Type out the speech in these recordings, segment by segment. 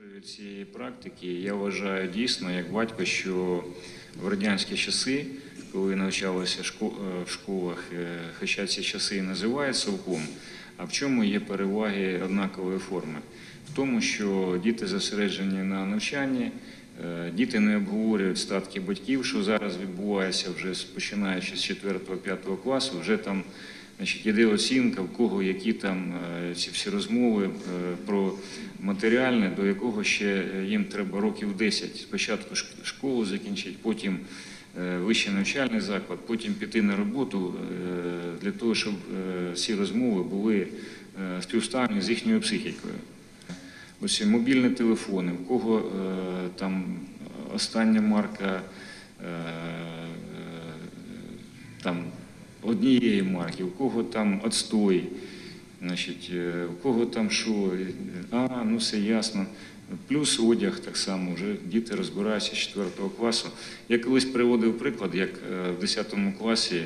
Продовжую цієї практики. Я вважаю дійсно, як батько, що в радянські часи, коли навчалися в школах, хоча ці часи і називають совком, а в чому є переваги однакової форми? В тому, що діти зосереджені на навчанні, діти не обговорюють статки батьків, що зараз відбувається вже починаючи з 4-5 класу, вже там іде оцінка, в кого які там ці всі розмови про матеріальне, до якого ще їм треба років 10. Спочатку школу закінчити, потім вищий навчальний заклад, потім піти на роботу для того, щоб ці розмови були співставні з їхньою психікою. Ось мобільні телефони, в кого там остання марка там однієї марки, у кого там отстой, значить, у кого там що, ну все ясно. Плюс одяг так само, вже діти розбираються з 4 класу. Я колись приводив приклад, як в 10 класі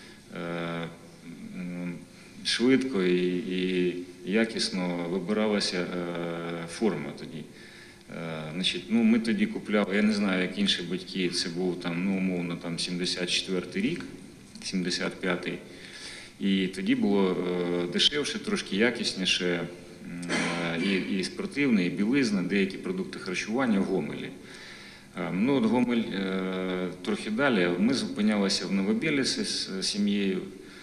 швидко і якісно вибиралася форма тоді. Значить, ми тоді купляли, я не знаю, як інші батьки, це був там, умовно, там 74-й рік, 75-й. І тоді було дешевше, трошки якісніше, і спортивне, і білизна, деякі продукти харчування в Гомелі. От Гомель трохи далі, ми зупинялися в Новобєлісі з сім'єю.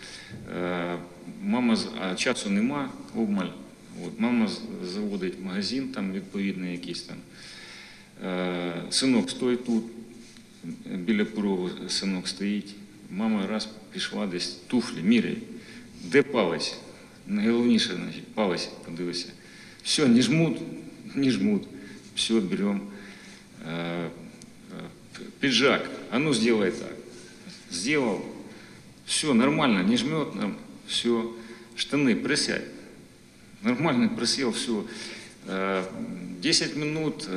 А часу нема, обмаль. Мама заводить магазин, там відповідний якийсь там. Синок стоїть тут, біля порогу синок стоїть. Мама раз пішла десь, туфлі, міряй. Де палець? Найголовніше, значить, палець, подивися. Все, не жмут, не жмут. Все, берем. Пиджак, а ну сделай так. Сделал. Все, нормально, не жмет, все. Штаны, присядь. Нормально присел, все. 10 минут,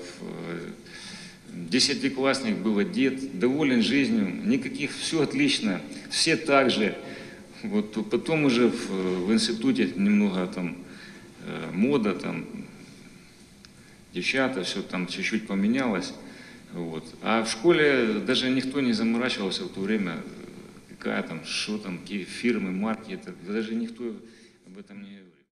10-классник был одет, доволен жизнью, никаких, все отлично, все так же. Вот, потом уже в институте немного там мода, там девчата, все там чуть-чуть поменялось. Вот. А в школе даже никто не заморачивался в то время, какая там, что там, какие фирмы, марки, это, даже никто об этом не говорил.